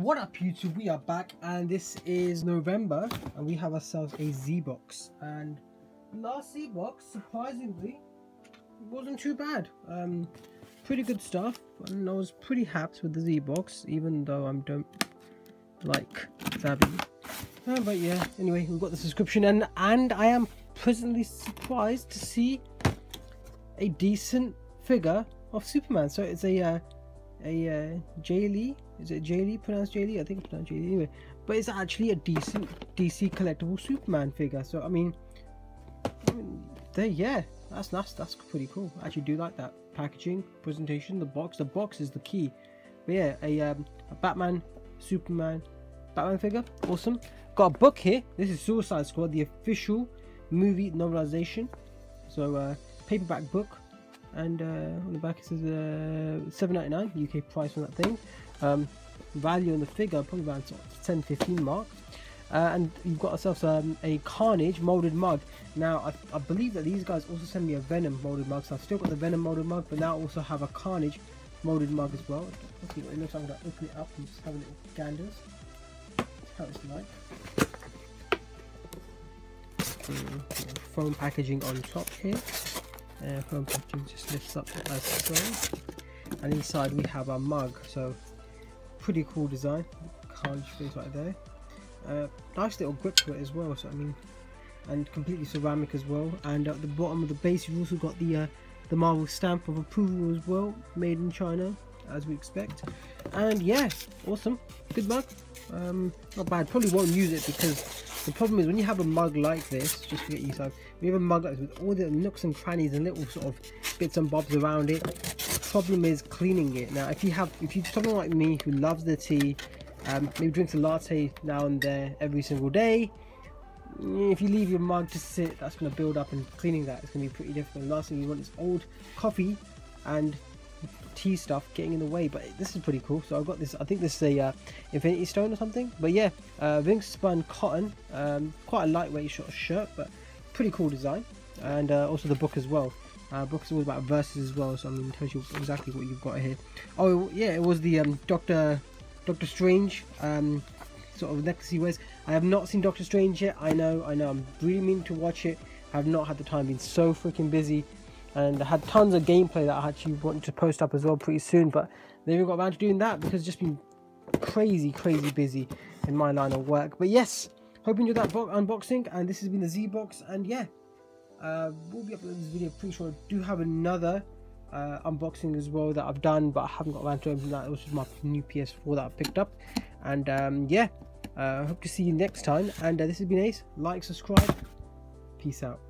What up YouTube, we are back and this is November and we have ourselves a Z-Box, and last Z-Box surprisingly wasn't too bad. Pretty good stuff, and I was pretty happy with the Z-Box even though I don't like Zabby. But yeah, anyway, we've got the subscription and I am pleasantly surprised to see a decent figure of Superman. So it's a Jay Lee. Is it Jay Lee? Pronounced Jay Lee? I think it's pronounced Jay Lee anyway. But it's actually a decent DC collectible Superman figure. So I mean yeah, that's pretty cool. I actually do like that packaging, presentation, the box. The box is the key. But yeah, a Batman, Superman, Batman figure, awesome. Got a book here. This is Suicide Squad, the official movie novelization. So paperback book. And on the back it says $7.99 UK price on that thing. Value on the figure probably around sort of 10-15 mark. And you've got ourselves a Carnage molded mug. Now I believe that these guys also send me a Venom molded mug, so I've still got the Venom molded mug, but now I also have a Carnage molded mug as well. Let's see what it looks like. I'm going to open it up and just have a little ganders. That's how it's like. Foam packaging on top here. Foam packaging just lifts up as so, and inside we have our mug. So pretty cool design, Carnage face right there. Nice little grip to it as well. So I mean, and completely ceramic as well. And at the bottom of the base you've also got the Marvel stamp of approval as well, made in China as we expect. And yeah, awesome, good mug. Not bad. Probably won't use it because the problem is when you have a mug like this, just forget you when you have a mug like this with all the nooks and crannies and little sort of bits and bobs around it, the problem is cleaning it. Now if you're someone like me who loves the tea, maybe drinks a latte now and there every single day, if you leave your mug to sit, that's going to build up, and cleaning that is going to be pretty difficult. Last thing you want is old coffee and tea stuff getting in the way. But this is pretty cool. So I've got this, I think this is a Infinity Stone or something, but yeah, ring spun cotton, quite a lightweight sort of shirt, but pretty cool design. And also the book as well. Book is all about verses as well, so I mean it tells you exactly what you've got here. Oh yeah, it was the Doctor Strange sort of legacy ways. I have not seen Doctor Strange yet. I know I'm really meaning to watch it. I have not had the time, been so freaking busy, and I had tons of gameplay that I actually wanted to post up as well pretty soon, but never got around to doing that because it's just been crazy busy in my line of work. But yes, hope you enjoyed that unboxing, and this has been the Z-Box. And yeah, we'll be uploading this video pretty sure. I do have another unboxing as well that I've done, but I haven't got around to opening that, which is my new PS4 that I picked up. And yeah, hope to see you next time. And this has been Ace. Like, subscribe, peace out.